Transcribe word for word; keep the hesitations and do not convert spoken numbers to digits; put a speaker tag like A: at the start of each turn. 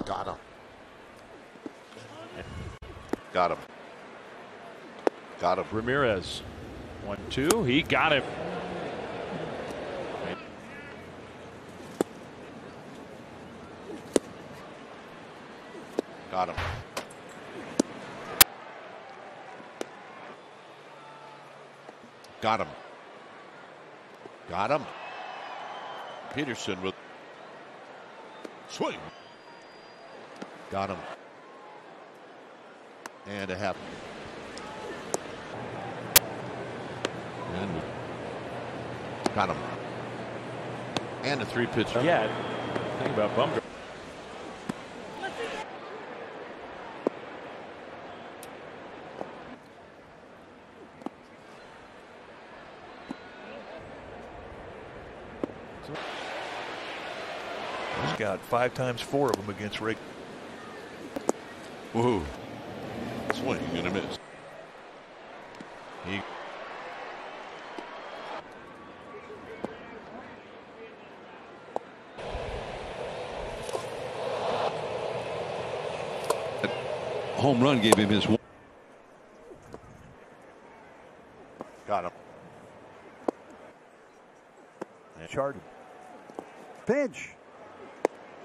A: Got him. Got him. Got him.
B: Ramirez. One, two. He got him.
A: Got him. Got him. Got him. Peterson with swing. Got him. And a half. And got him. And a three pitch.
B: Yeah. Think about bum.
C: He's got five times four of them against Rick.
A: Woohoo. Swing and a miss. He
D: home run gave him his one.
A: got him.
C: Chart. Pitch.